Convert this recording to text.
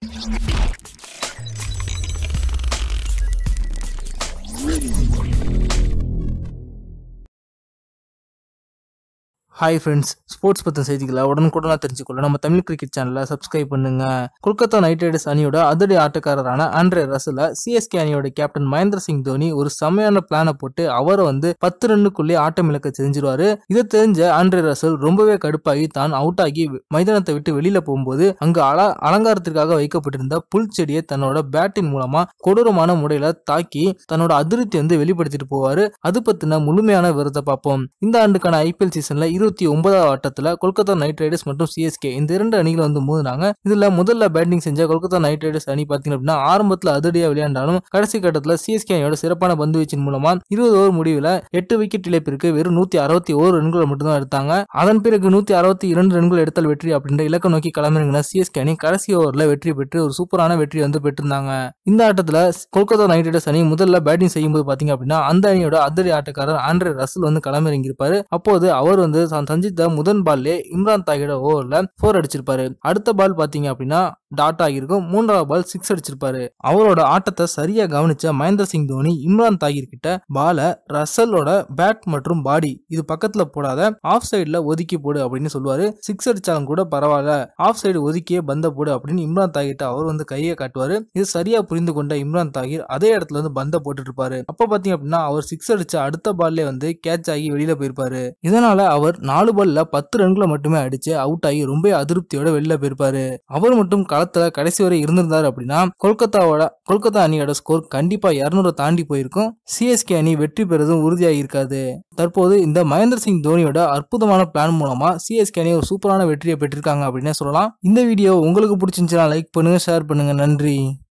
Hi friends, sports பற்றின செய்திகளை உடனுக்குடனாக தெரிஞ்சுக்கொள்ள நம்ம தமிழ் கிரிக்கெட் சேனலை சப்ஸ்கிரைப் பண்ணுங்க. கொல்கத்தா நைட் ரைடர்ஸ் அணியோட அதிரடி ஆட்டக்காரரான ஆண்ட்ரே ரசலை சிஎஸ்கே அணியோட கேப்டன் மகேந்திர சிங் தோனி ஒரு செமையான பிளானை போட்டு அவரை 10 ரன்னுக்குள்ளே ஆட்டம் இழக்க செஞ்சிருவாரு. இதை தெரிஞ்ச ஆண்ட்ரே ரசல் ரொம்பவே கடுப்பாகி தான் அவுட் ஆகி மைதானத்தை விட்டு வெளியில போகும்போது அங்கு அலங்காரத்திற்காக வைக்கப்பட்டிருந்த புல் செடியை தன்னோட பேட்டின் மூலமா கொடூரமான முறையில தாக்கி தன்னோட அதிருப்தி வெளிப்படுத்திட்டு போவாரு. அது பத்தின முழுமையான விவரத்தை பார்ப்போம். இந்த ஆண்டுக்கான ஐபிஎல் சீசன்ல 29வது ஆட்டத்துல கொல்கத்தா நைட் ரைடர்ஸ் மற்றும் சிஎஸ்கே இந்த 2 அணிகள் மோதினாங்க. இதுல முதல்ல பேட்டிங் செஞ்ச கொல்கத்தா நைட் ரைடர்ஸ் அணி பாத்தீங்க அப்படின்னா ஆரம்பத்துல அதிரடியா விளையாண்டாலும் கடைசி கட்டத்துல சிஎஸ்கே அணியோட சிறப்பான பந்து வீச்சின் மூலமா 20 ஓவர் முடிவுல 8 விக்கெட் இழப்பிற்கு வெறும் 161 ரன்கள் மட்டும்தான் எடுத்தாங்க. அதன் பிறகு 162 ரன்கள் எடுத்தால் வெற்றி அப்படின்ற இலக்க நோக்கி களமிறங்கின சிஎஸ்கே அணி கடைசி ஓவர்ல வெற்றி பெற்று ஒரு சூப்பரான வெற்றி பெற்றிருந்தாங்க. இந்த ஆட்டத்துல கொல்கத்தா நைட் ரைடர்ஸ் அணி முதல்ல பேட்டிங் செய்யும் போது பாத்தீங்க அப்படின்னா அந்த அணியோட அதிரடி ஆட்டக்காரர் ஆண்ட்ரே ரசல் களமிறங்கி இருப்பாரு. அப்போது அவர் சந்தித்த முதல் பால்லே இம்ரான் தாகிரோட ஓவர்ல 4 அடிச்சிருப்பாரு. அடுத்த பால் பாத்தீங்க அப்படின்னா டாட் ஆகிருக்கும். 3வது பால் 6 அடிச்சிருப்பாரு. அவரோட ஆட்டத்தை சரியா கவனிச்ச மகேந்திர சிங் தோனி இம்ரான் தாகிர் கிட்ட பால ரசலோட பேட் மற்றும் பாடி இது பக்கத்துல போடாத, ஆஃப் சைட்ல ஒதுக்கி போடு அப்படின்னு சொல்லுவாரு. 6 அடிச்சாலும் கூட பரவாயில்ல, ஆஃப் சைடு ஒதுக்கியே பந்த போடு அப்படின்னு இம்ரான் தாகிர்ட்ட அவர் கையை காட்டுவாரு. இது சரியா புரிந்து கொண்ட இம்ரான் தாகிர் அதே இடத்துல பந்த போட்டுட்டு இருப்பாரு. அப்ப பாத்தீங்க அப்படின்னா அவர் 6 அடிச்ச அடுத்த பால்லே கேட்ச் ஆகி வெளியில போயிருப்பாரு. இதனால அவர் 4 பால்ல 10 ரன்களை மட்டுமே அடிச்சு அவுட் ஆகி ரொம்ப அதிருப்தியோட வெளியில போயிருப்பாரு. அவர் மட்டும் களத்துல கடைசி வரை இருந்திருந்தாரு அப்படின்னா கொல்கத்தா அணியோட ஸ்கோர் கண்டிப்பா 200 தாண்டி போயிருக்கும். சிஎஸ்கே அணி வெற்றி பெறுவதும் உறுதியாக இருக்காது. தற்போது இந்த மகேந்திர சிங் தோனியோட அற்புதமான பிளான் மூலமா சிஎஸ்கே அணி ஒரு சூப்பரான வெற்றியை பெற்றிருக்காங்க அப்படின்னு சொல்லலாம். இந்த வீடியோ உங்களுக்கு பிடிச்சிருந்துச்சுன்னா லைக் பண்ணுங்க, ஷேர் பண்ணுங்க. நன்றி.